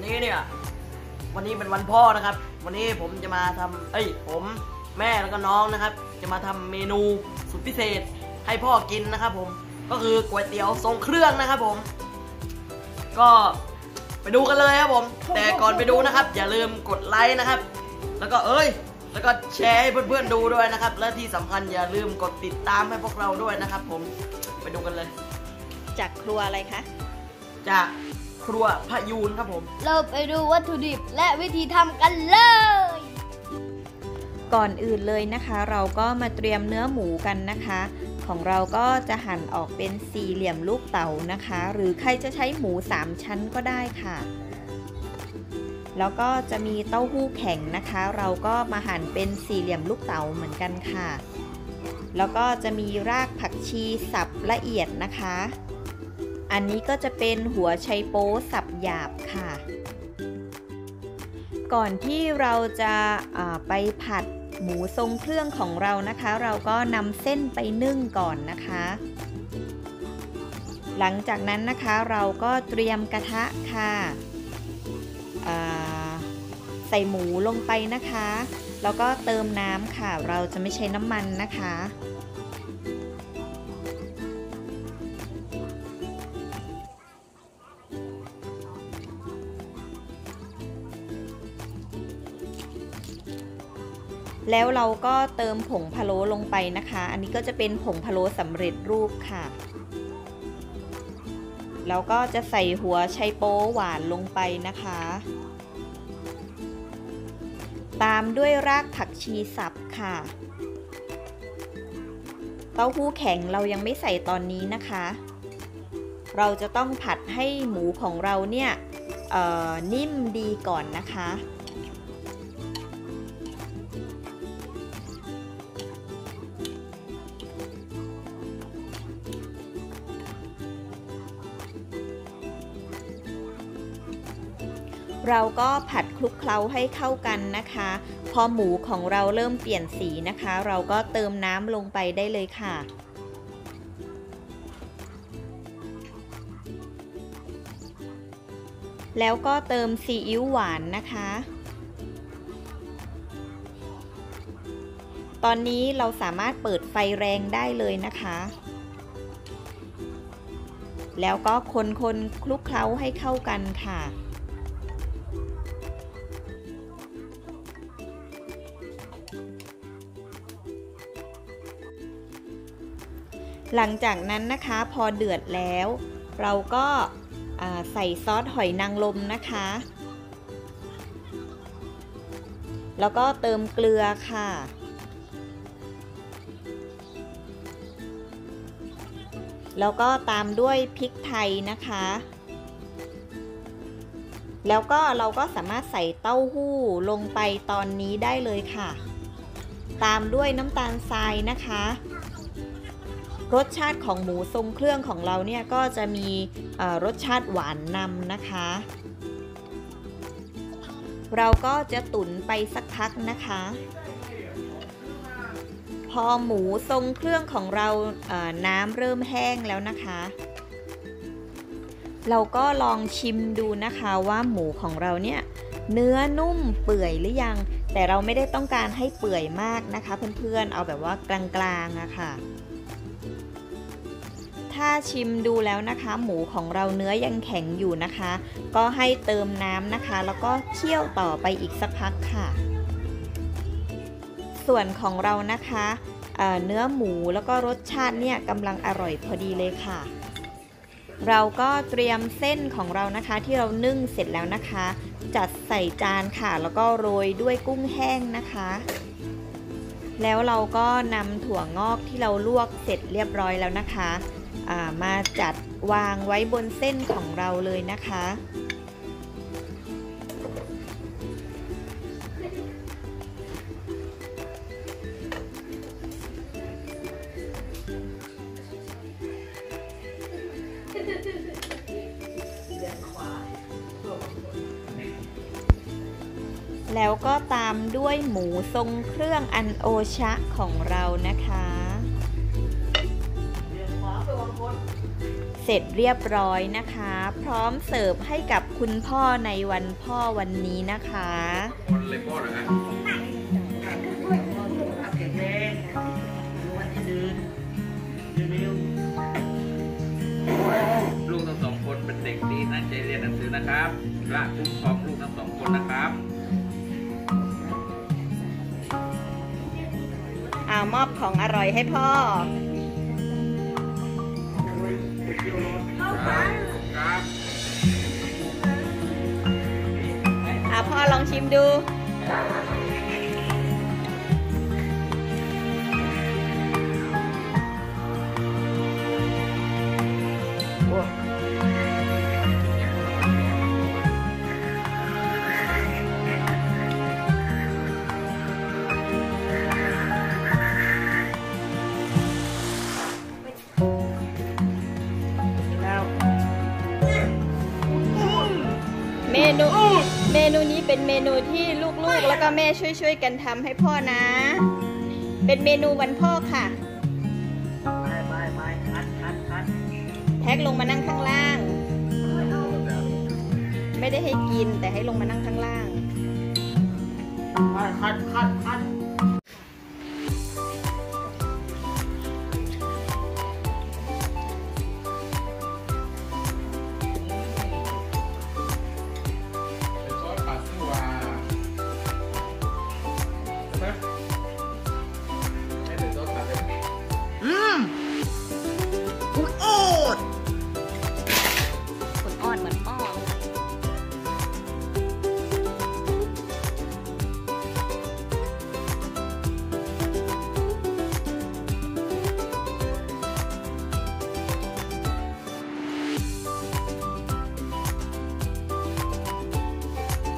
นี้เนี่ยวันนี้เป็นวันพ่อนะครับวันนี้ผมจะมาทำผมแม่แล้วก็น้องนะครับจะมาทำเมนูสุดพิเศษให้พ่อกินนะครับผมก็คือก๋วยเตี๋ยวทรงเครื่องนะครับผมก็ไปดูกันเลยครับผมแต่ก่อนไปดูนะครับอย่าลืมกดไลค์นะครับแล้วก็แชร์ให้เพื่อนๆดูด้วยนะครับและที่สำคัญอย่าลืมกดติดตามให้พวกเราด้วยนะครับผมไปดูกันเลยจากครัวอะไรคะจากครัวพยูนครับผมเราไปดูวัตถุดิบและวิธีทำกันเลยก่อนอื่นเลยนะคะเราก็มาเตรียมเนื้อหมูกันนะคะของเราก็จะหั่นออกเป็นสี่เหลี่ยมลูกเต๋านะคะหรือใครจะใช้หมู3ชั้นก็ได้ค่ะแล้วก็จะมีเต้าหู้แข็งนะคะเราก็มาหั่นเป็นสี่เหลี่ยมลูกเต๋าเหมือนกันค่ะแล้วก็จะมีรากผักชีสับละเอียดนะคะอันนี้ก็จะเป็นหัวไชโป๊สับหยาบค่ะก่อนที่เราจะไปผัดหมูทรงเครื่องของเรานะคะเราก็นำเส้นไปนึ่งก่อนนะคะหลังจากนั้นนะคะเราก็เตรียมกระทะค่ะใส่หมูลงไปนะคะแล้วก็เติมน้ำค่ะเราจะไม่ใช้น้ำมันนะคะแล้วเราก็เติมผงพะโล้ลงไปนะคะอันนี้ก็จะเป็นผงพะโล้สำเร็จรูปค่ะแล้วก็จะใส่หัวไชโป๊หวานลงไปนะคะตามด้วยรากผักชีสับค่ะเต้าหู้แข็งเรายังไม่ใส่ตอนนี้นะคะเราจะต้องผัดให้หมูของเราเนี่ยนิ่มดีก่อนนะคะเราก็ผัดคลุกเคล้าให้เข้ากันนะคะพอหมูของเราเริ่มเปลี่ยนสีนะคะเราก็เติมน้ำลงไปได้เลยค่ะแล้วก็เติมซีอิ๊วหวานนะคะตอนนี้เราสามารถเปิดไฟแรงได้เลยนะคะแล้วก็คนคลุกเคล้าให้เข้ากันค่ะหลังจากนั้นนะคะพอเดือดแล้วเราก็ใส่ซอสหอยนางรมนะคะแล้วก็เติมเกลือค่ะแล้วก็ตามด้วยพริกไทยนะคะแล้วก็เราก็สามารถใส่เต้าหู้ลงไปตอนนี้ได้เลยค่ะตามด้วยน้ำตาลทรายนะคะรสชาติของหมูทรงเครื่องของเราเนี่ยก็จะมีรสชาติหวานนำนะคะเราก็จะตุ๋นไปสักพักนะคะพอหมูทรงเครื่องของเราน้ำเริ่มแห้งแล้วนะคะเราก็ลองชิมดูนะคะว่าหมูของเราเนี่ยเนื้อนุ่มเปื่อยหรือยังแต่เราไม่ได้ต้องการให้เปื่อยมากนะคะเพื่อนๆเอาแบบว่ากลางๆอะค่ะถ้าชิมดูแล้วนะคะหมูของเราเนื้อยังแข็งอยู่นะคะก็ให้เติมน้ำนะคะแล้วก็เคี่ยวต่อไปอีกสักพักค่ะส่วนของเรานะคะเนื้อหมูแล้วก็รสชาติเนี่ยกำลังอร่อยพอดีเลยค่ะเราก็เตรียมเส้นของเรานะคะที่เรานึ่งเสร็จแล้วนะคะจัดใส่จานค่ะแล้วก็โรยด้วยกุ้งแห้งนะคะแล้วเราก็นำถั่วงอกที่เราลวกเสร็จเรียบร้อยแล้วนะคะมาจัดวางไว้บนเส้นของเราเลยนะคะแล้วก็ตามด้วยหมูทรงเครื่องอันโอชะของเรานะคะเสเสร็จเรียบร้อยนะคะ พร้อมเสิร์ฟให้กับคุณพ่อในวันพ่อวันนี้นะคะคนเลยพ่อเหรอฮะครับเด็กๆวันที่เร็วลูกทั้งสองคนเป็นเด็กดีตั้งใจเรียนหนังสือนะครับพระคุ้มครองลูกทั้งสองคนนะครับมอบของอร่อยให้พ่อครับพ่อลองชิมดู เมนูนี้เป็นเมนูที่ลูกๆแล้วก็แม่ช่วยกันทำให้พ่อนะ เป็นเมนูวันพ่อค่ะไปคัดแท็กลงมานั่งข้างล่าง ไม่ได้ให้กินแต่ให้ลงมานั่งข้างล่างคัด